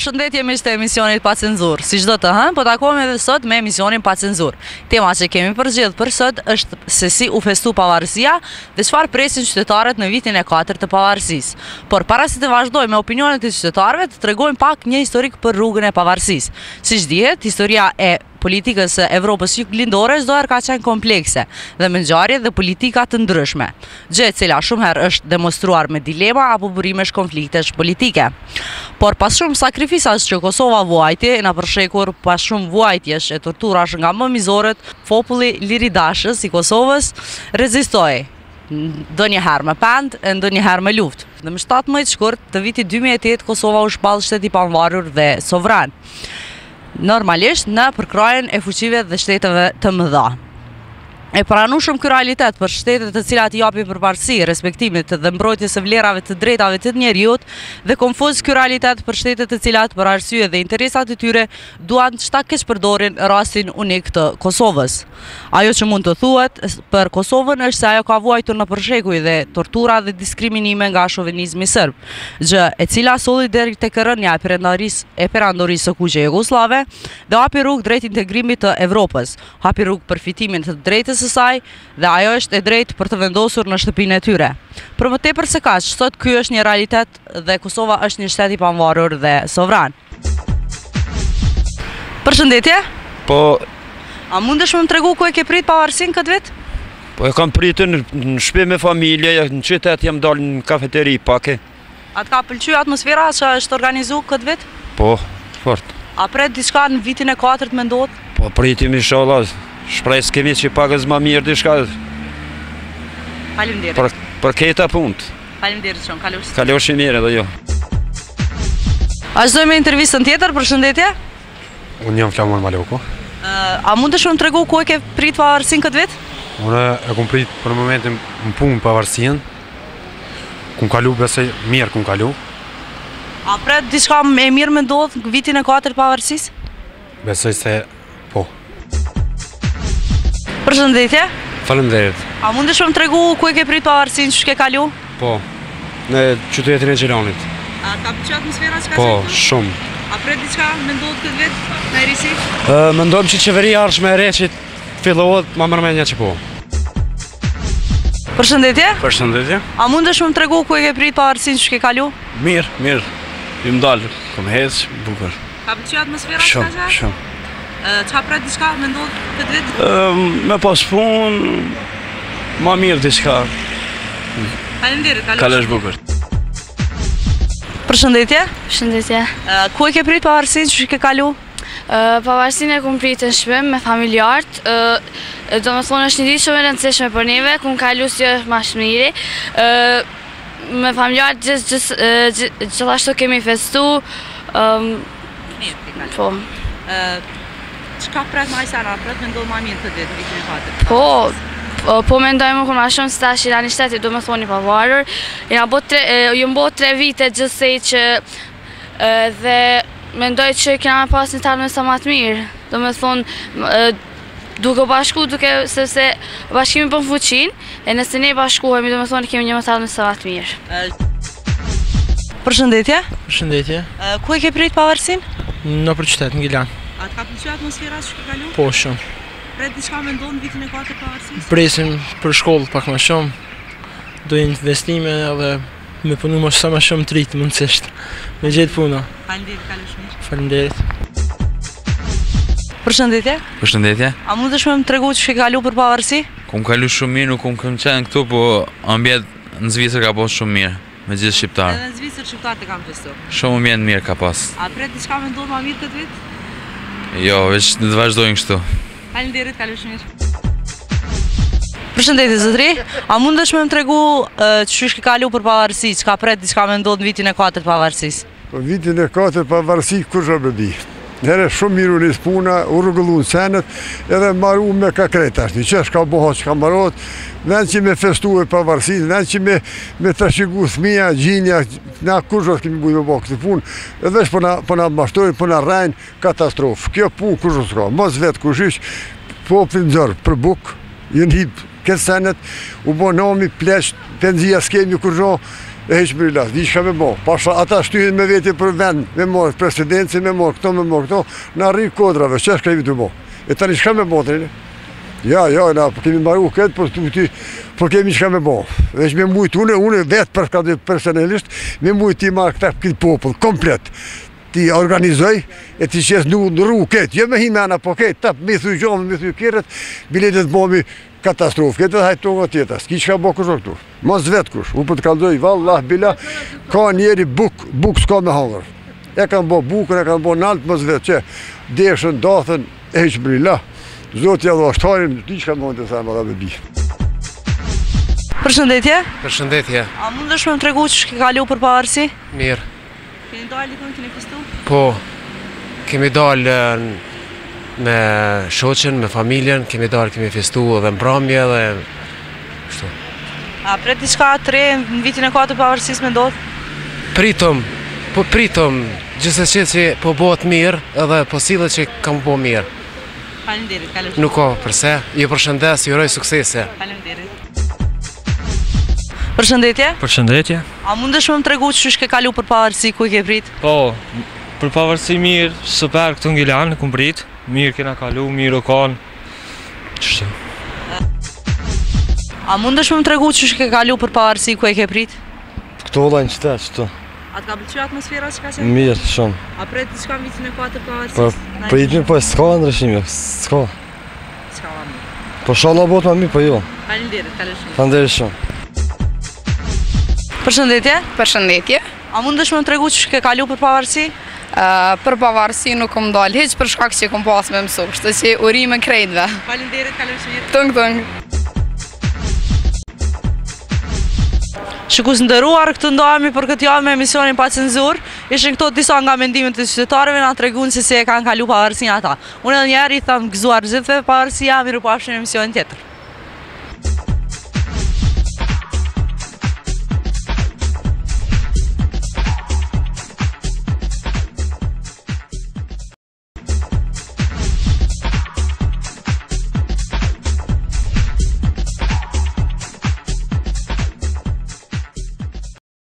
Përshëndetje miq të emisionit Pa Cenzur. Si çdo të hënë, po takohemi edhe sot me emisionin Pa Cenzur. Tema që kemi përzier për sot është se si u festu pavarësia dhe çfarë presin qytetarët në vitin e 4 të pavarësisë. Por para se të vazhdojmë me opinionet e qytetarëve, të tregojmë pak një historik për rrugën e pavarësisë. Siç dihet, historia e politikës së Evropës juglindore çdo herë ka qenë komplekse dhe me ngjarje dhe politika të ndryshme, gjë e cila shumë herë është demonstruar me dilema apo burimesh konfliktesh politike. Por pas shumë sakrificash që Kosova vuajti, na përshekur pas shumë vuajtjesh e torturash nga më mizorët, populli liridashës i Kosovës rezistoi. Ndonjëherë me pend e ndonjëherë me luftë. Dhe më 17 shkurt të vitit 2008 Kosova u shpall shtet i pavarur dhe sovran. Normalisht në përkrajen e fuqive dhe shteteve të mëdha. E pranueshëm ky realitet për shtetet të cilat i japin përparësi respektimit dhe mbrojtjes së vlerave të drejtave të njerëzit dhe konfuz ky realitet për shtetet të cilat për arsye dhe interesat e tyre duan çta keq përdorin rastin unik të Kosovës. Ajo që mund të thuhet për Kosovën është se ajo ka vuajtur në përshekuj dhe tortura dhe diskriminime nga shovinizmi serb, gjë e cila solli deri tek rënja e perandorisë së kuqe jugoslave dhe hapi rrugë drejt integrimit të Evropës, hapi rrugë për fitimin të drejtës së saj dhe ajo është e drejtë për të vendosur në shtëpinë e tyre. Për më tepër se kaq, sot ky është një realitet dhe Kosova është një shtet i pavarur dhe sovran. Përshëndetje. Po, a mundesh më tregu ku e ke prit pavarësinë këtë vit? po e kam pritur në shtëpi me familje, në qytet jam dalë në kafeteri pake. A të ka pëlqyer atmosfera që është organizuar këtë vit? Po, fort. A pret diçka në vitin e 4 mendot? Po pritim inshallah. Shpresë kemi që pagës më mirë diçka. Faleminderit. Për këta punë. Faleminderit shumë, kalosh. Kalosh mirë edhe jo. A çdoj me intervistën tjetër, përshëndetje? Unë jam Flamur Maloku. A mundesh më tregu ku e ke prit pavarësinë këtë vit? Unë e kom prit për momentin në punë pavarësinë. Kum kalu besoj mirë kum kalu. A pret diçka e mirë më ndodh në vitin e 4 pavarësisë? Besoj se po. Përshëndetje. Faleminderit. A mundesh më tregu ku e ke prit pavarësinë që ke kalu? Po. Në qytetin e Gjelanit. A ka pëlqyer atmosfera që ka Po, qenë? shumë. A pret diçka më ndodh këtë vit në Erisi? Mendojmë që qeveria ardhshme e re që fillohet më mërmenja që po. Përshëndetje. Përshëndetje. A mundesh më tregu ku e ke prit pavarësinë që ke kalu? Mirë, mirë. Jam dalë, kom hez, bukur. Ka pëlqyer atmosfera që ka qenë? Shumë. Qa pret diçka më ndodh këtë vit? Me pas punë, ma mirë diçka. Faleminderit, Kalosh bukur. Përshëndetje. Përshëndetje. Ku e ke prit pavarësinë që ke kalu? Pavarësinë e kum pritë në shtëpi me familjarët. Domethënë është një ditë shumë e rëndësishme për neve, kum kalu si më shmiri. Me familjarët gjithashtu kemi festu. Po. Çka pret më ajsa, pret më ndodh më mirë këtë vit, vitin e 4? Po mendojmë kur më shumë se tash janë shteti domethënë i pavarur. Ju mbo 3 vite gjithsej që dhe mendoj që kena pas një talë sa më të mirë. Domethënë duke bashku, sepse bashkimi bën fuqinë, e nëse ne bashkohemi domethënë kemi një talë sa më të mirë. Përshëndetje. Përshëndetje. Ku e ke prit pavarësinë? Në për qytet, në Gilan. A të ka pëlqyer atmosfera që ke kalu? Po, shumë. Pret diçka më ndodh në vitin e 4 pavarësisë? Presim për shkollë pak më shumë. Do investime edhe me punu më sa më shumë të rritë mundësisht. Me gjetë puna. Faleminderit, kalosh mirë. Faleminderit. Përshëndetje. Përshëndetje. A mundesh më tregu që ke kalu për pavarësi? Kum kalu shumë mirë, nuk kum qenë këtu, po ambient në Zvicër ka pas shumë mirë, me gjithë shqiptarë. Edhe në Zvicër shqiptarët e kam festu. Shumë ambient mirë ka pas. A pret diçka më ndodh më mirë këtë vit? Jo, veç të vazhdojnë kështu. Faleminderit, kalosh mirë. Përshëndetje zotëri. A mundesh më tregu ç'është ke kalu për pavarësi, çka pret diçka më ndodh në vitin e 4 pavarësisë? Po vitin e 4 pavarësi kush e di. Herë shumë mirë u nis puna, u rregulluan senet, edhe marru me kakret tashni. Ç'është ka bëhet, ç'ka mbarot, vend që me festuar pavarësinë, vend që me trashëgu fëmia, gjinja, na kush do të kemi bujë bëk këtë punë, edhe po na mashtrojnë, po na rrajnë katastrofë. Kjo punë kush do të ka, mos vet kushish, populli nxorr për buk, jeni këtë senet, u bo nomi, plesh, penzia s'kemi kur e heq brillas, di shka me bo. Pasha ata shtyhen me veti për vend, me morë presidenci, me morë këto, na rri kodrave, që shka i vitu bo. E tani shka me bo të rinjë? Ja, na kemi maru këtë, për kemi shka me bo. Veç me mujtë, une vetë përshka personalisht, me mujtë ti marrë këtë popull, komplet. Ti organizoj, e ti qesë në rrugë këtë, jo me himena, po këtë, tap, me thuj gjomë, me thuj kjerët, biletet bomi katastrofë, këtë dhe hajtë toga tjeta, s'ki që ka bo kështë këtu, mos vetë kush, u për të kaldoj, vallah, bila, ka njeri buk s'ka me hangër, e kanë bo bukën, e kanë bo naltë, mos vetë, që deshën, dathën, e heqë brilla, zotja dhe ashtarin, di që ka mund të thajmë, dhe bi. Përshëndetje. Përshëndetje. A mundesh me më tregu që ke kalu për pavarësi? Mirë. Keni dalë dikun, keni festu? Po, kemi dalë me shoqen, me familjen, kemi dalë, kemi festu edhe mbrëmje dhe kështu. A pret diçka të re në vitin e 4 pavarësisë me ndodh? Pritëm, gjithsesi që po bëhet mirë edhe po sillet që kam po mirë. Faleminderit, kaloj. Nuk ka përse, ju përshëndes, ju uroj suksese. Faleminderit. Përshëndetje. Përshëndetje. A mundesh me më tregu që ke kalu për pavarësi, ku i ke prit? Po, për pavarësi mirë, super këtu në Gilan, ku prit. Mirë kena kalu, mirë o kanë. Qështu. A mundesh me më tregu që ke kalu për pavarësi, ku i ke prit? Këtu vëllaj në qëtet, qëtu. A të ka pëlqyer atmosfera që ka qenë? Mirë, shumë. A pret diçka në vitin e 4 pavarësisë? Po i mirë, po s'ka ndryshim, s'ka. S'ka mirë. Po shala bot ma mirë, po jo. Faleminderit, kaloj shumë. Faleminderit shumë. Përshëndetje. Përshëndetje. A mundesh me më tregu që ke kalu për pavarësi? Për pavarësi nuk kom dalë, hiq për shkak që kom pas me mësu, kështu që urime krejtve. Faleminderit, kaloj shumë. Tëng. Shikus nderuar, këtu ndahemi për këtë javë me emisionin Pa Cenzur. Ishin këto disa nga mendimet e qytetarëve, na treguan se si e kanë kalu pavarësinë ata. Unë edhe një herë i tham gëzuar gjithëve pavarësia, mirupafshim në emisionin tjetër.